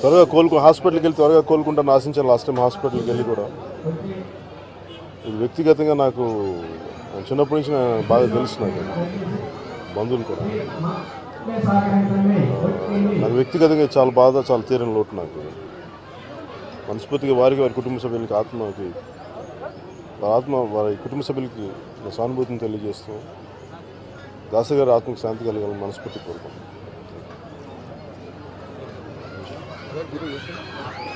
త్వరగా హాస్పిటల్కి వెళ్ళి త్వరగా కోలుకుంటాను ఆశించాను. లాస్ట్ టైం హాస్పిటల్కి వెళ్ళి కూడా ఇది వ్యక్తిగతంగా నాకు చిన్నప్పటి నుంచి బాగా తెలుసు. నాకు బంధువులు కూడా నాకు వ్యక్తిగతంగా చాలా బాధ, చాలా తీరని లోటు. నాకు మనస్ఫూర్తిగా వారికి, వారి కుటుంబ సభ్యులకి వారి కుటుంబ సభ్యులకి నా సానుభూతిని తెలియజేస్తూ దాసరి గారి ఆత్మకు శాంతి కలగాలని మనస్ఫూర్తి కోరుకుంటున్నాను.